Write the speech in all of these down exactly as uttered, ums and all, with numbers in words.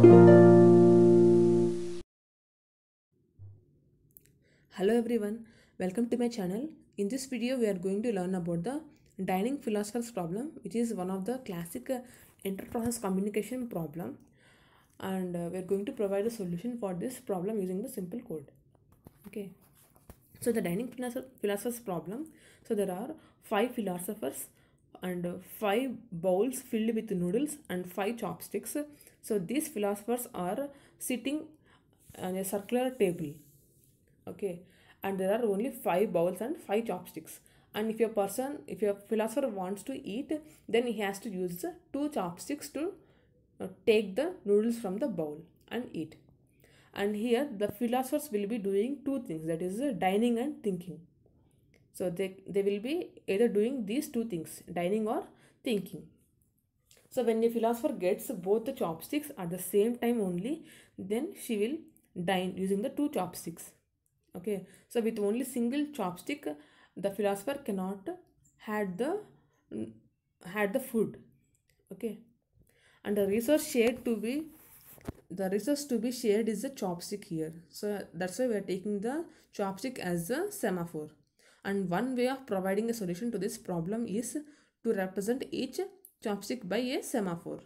Hello everyone, welcome to my channel. In this video we are going to learn about the dining philosopher's problem, which is one of the classic uh, interprocess communication problem, and uh, we are going to provide a solution for this problem using the simple code. Okay, so the dining philosopher- philosopher's problem, so there are five philosophers and uh, five bowls filled with noodles and five chopsticks. So these philosophers are sitting on a circular table. Okay, and there are only five bowls and five chopsticks, and if a person if a philosopher wants to eat, then he has to use the two chopsticks to uh, take the noodles from the bowl and eat. And here the philosophers will be doing two things, that is uh, dining and thinking. So they they will be either doing these two things, dining or thinking. So when a philosopher gets both the chopsticks at the same time only, then she will dine using the two chopsticks. Okay, so with only single chopstick, the philosopher cannot had the had the food. Okay, and the resource shared to be the resource to be shared is the chopstick here. So that's why we are taking the chopstick as a semaphore. And one way of providing a solution to this problem is to represent each chopstick by a semaphore.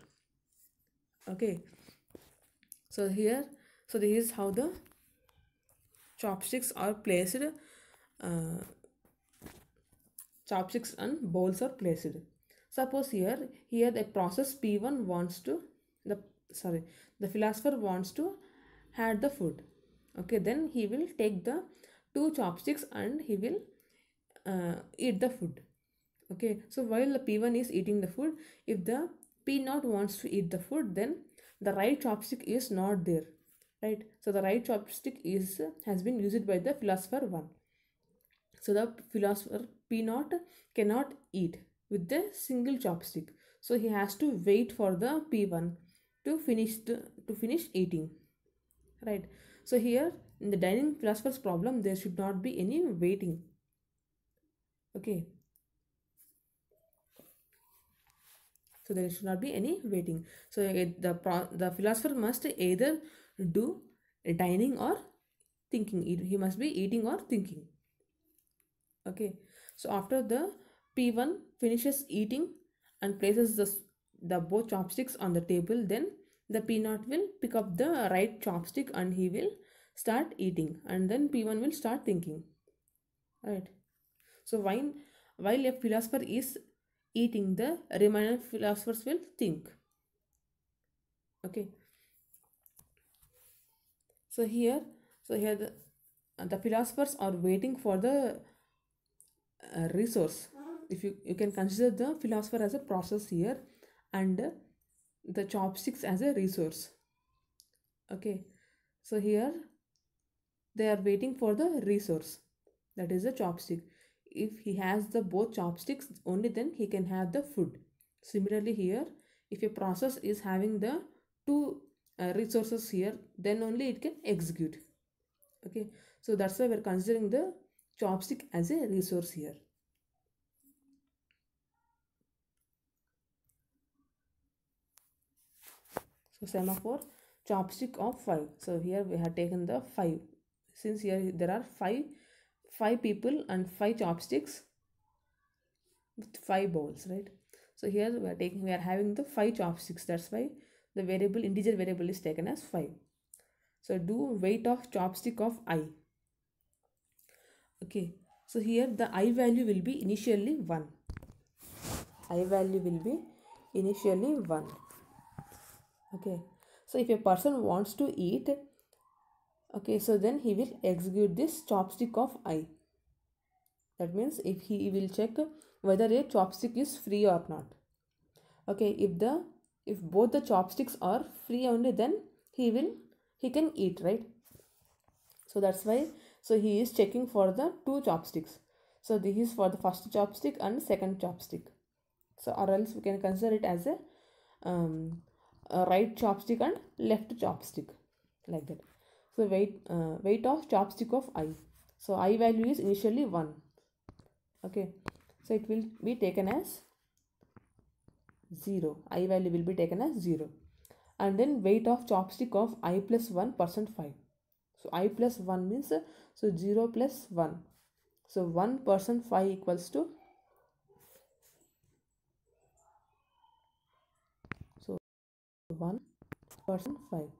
Okay, so here, so this is how the chopsticks are placed. Uh, chopsticks and bowls are placed. Suppose here here the process P one wants to the sorry the philosopher wants to had the food. Okay, then he will take the two chopsticks and he will uh, eat the food. Okay, so while the P one is eating the food, if the P zero wants to eat the food, then the right chopstick is not there, right? So the right chopstick is has been used by the philosopher one. So the philosopher P zero cannot eat with the single chopstick. So he has to wait for the P one to finish the, to finish eating. Right. So here in the dining philosopher's problem, there should not be any waiting. Okay. So there should not be any waiting. So the the philosopher must either do dining or thinking. He must be eating or thinking. Okay, so after the P one finishes eating and places the, the both chopsticks on the table, then the P zero will pick up the right chopstick and he will start eating, and then P one will start thinking. Right. So while, while a philosopher is eating, the remaining philosophers will think. Okay. So here, so here the, the philosophers are waiting for the uh, resource. If you, you can consider the philosopher as a process here and the chopsticks as a resource. Okay, so here they are waiting for the resource, that is the chopstick. If he has the both chopsticks, only then he can have the food. Similarly here, if a process is having the two uh, resources here, then only it can execute. Okay, so that's why we're considering the chopstick as a resource here. So semaphore, chopstick of five. So here we have taken the five. Since here there are five, five people and five chopsticks with five bowls, right? So here we are taking, we are having the five chopsticks. That's why the variable integer variable is taken as five. So do weight of chopstick of I. Okay. So here the I value will be initially one. I value will be initially one. Okay, so if a person wants to eat, okay, so then he will execute this chopstick of I. That means if he will check whether a chopstick is free or not. Okay, if the if both the chopsticks are free only, then he will he can eat, right? So that's why, so he is checking for the two chopsticks. So this is for the first chopstick and second chopstick. So or else we can consider it as a um, a right chopstick and left chopstick, like that. So weight uh, weight of chopstick of I. So I value is initially one. Okay, so it will be taken as zero. I value will be taken as zero. and then weight of chopstick of I plus one percent five. So I plus one means uh, so zero plus one. So one percent five equals to so one percent five.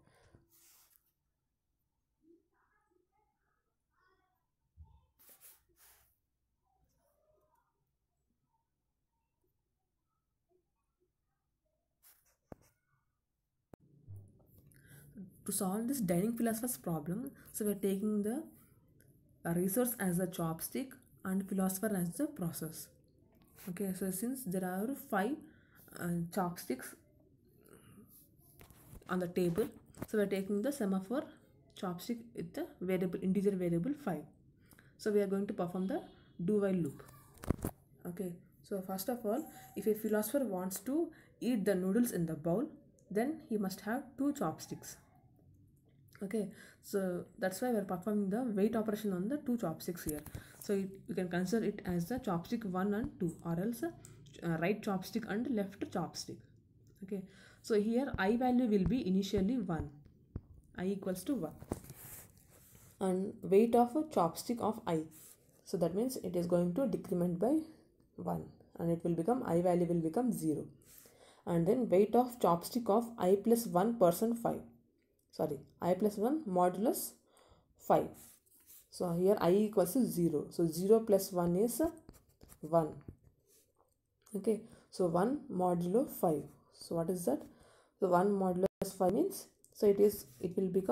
To solve this dining philosopher's problem, so we are taking the resource as a chopstick and philosopher as the process. Okay, so since there are five uh, chopsticks on the table, so we are taking the semaphore chopstick with the variable integer variable five. So we are going to perform the do while loop. Okay, so first of all, if a philosopher wants to eat the noodles in the bowl, then he must have two chopsticks. Okay, so that's why we're performing the weight operation on the two chopsticks here. So it, you can consider it as the chopstick one and two, or else uh, right chopstick and left chopstick. Okay, so here I value will be initially one, I equals to one, and weight of a chopstick of I, so that means it is going to decrement by one, and it will become I value will become zero, and then weight of chopstick of I plus one percent five, sorry, I plus one modulus five. So here I equals to zero, so zero plus one is one. Okay, so one modulo five. So what is that? So one modulus five means, so it is it will become,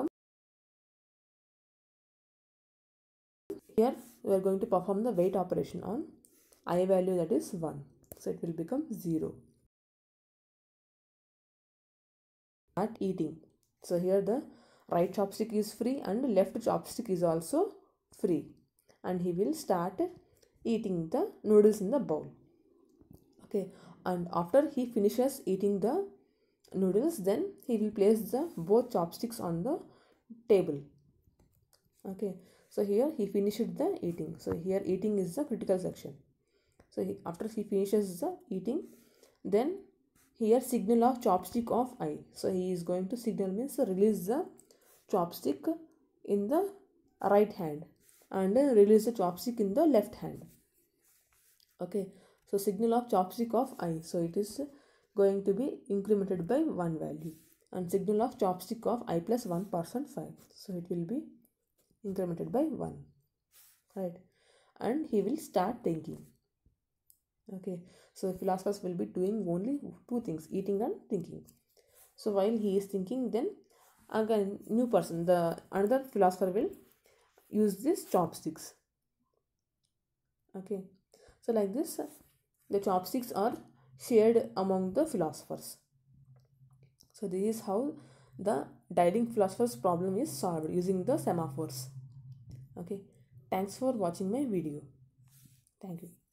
here we are going to perform the weight operation on I value, that is one, so it will become zero. At eating, so here the right chopstick is free and left chopstick is also free, and he will start eating the noodles in the bowl. Okay, and after he finishes eating the noodles, then he will place the both chopsticks on the table. Okay, so here he finished the eating, so here eating is the critical section. So he, after he finishes the eating, then here signal of chopstick of I, so he is going to signal means release the chopstick in the right hand and then release the chopstick in the left hand. Okay, so signal of chopstick of I, so it is going to be incremented by one value, and signal of chopstick of I plus one percent five, so it will be incremented by one, right, and he will start thinking. Okay, so philosophers will be doing only two things, eating and thinking. So while he is thinking, then again new person, the another philosopher will use these chopsticks. Okay, so like this the chopsticks are shared among the philosophers. So this is how the dining philosopher's problem is solved using the semaphores. Okay, thanks for watching my video. Thank you.